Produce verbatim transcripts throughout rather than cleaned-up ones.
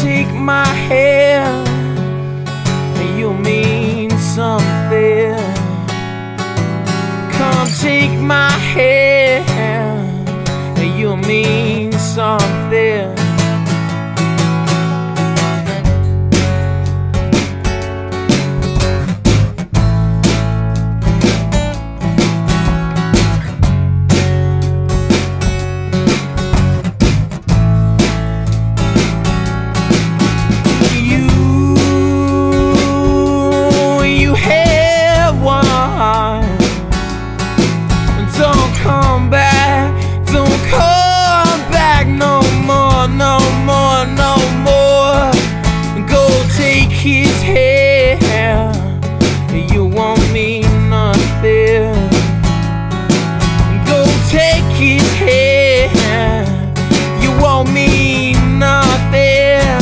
take my hand, and you'll mean something. Come take my hand, and you'll mean something. Don't come back, don't come back no more, no more, no more. Go take his hand, you won't mean nothing. Go take his hand, you won't mean nothing.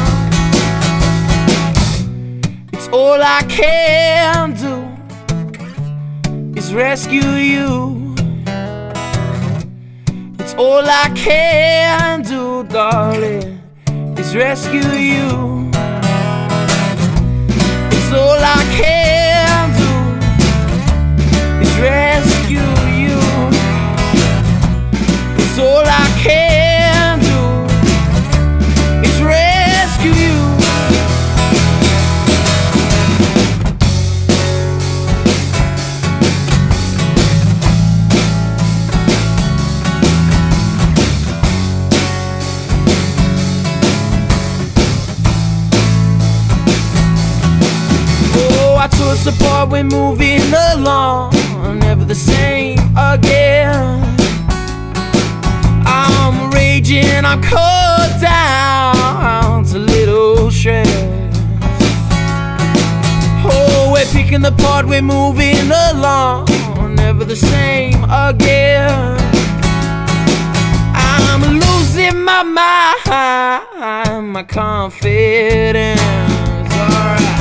It's all I can do is rescue you. It's all I can do, darling, is rescue you. It's all I can do is rescue you. It's all I can do is rescue you. I tore us apart, we're moving along, never the same again. I'm raging, I'm cut down to little shreds. Oh, we're picking apart, we're moving along, never the same again. I'm losing my mind, my confidence. Alright.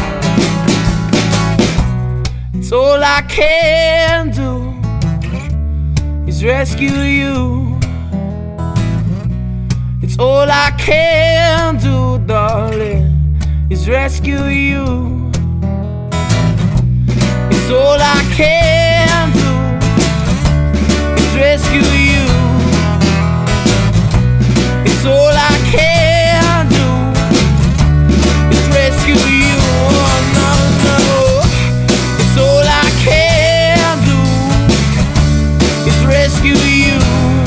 It's all I can do is rescue you. It's all I can do, darling, is rescue you. It's all I can do is rescue you. It's all I can do is rescue you. Oh, no, no. It's all I can do is rescue you.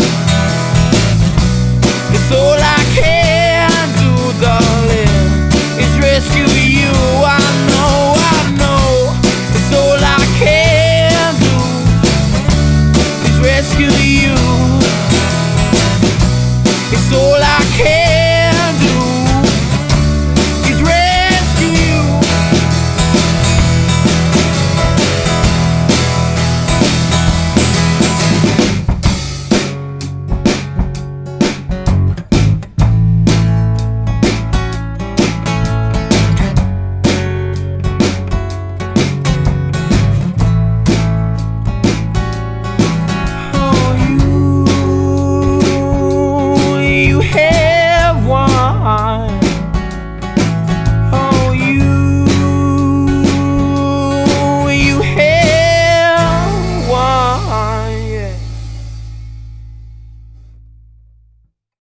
It's all I can do, darling, is rescue you. I know, I know. It's all I can do is rescue you. It's all I can